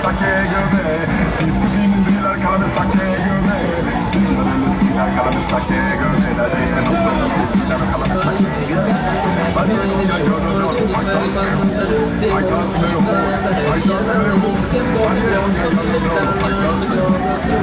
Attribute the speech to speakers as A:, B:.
A: stackegubbe. Disciplinen bilar kallar mig stackegubbe. Bilar eller stilar kallar mig stackegubbe. När det är något som jag stilar och kallar mig stackegubbe. Varje gång jag gör något bra så packas med ihop. Packas med ihop. Packas med ihop. Varje gång jag gör något bra så packas med ihop.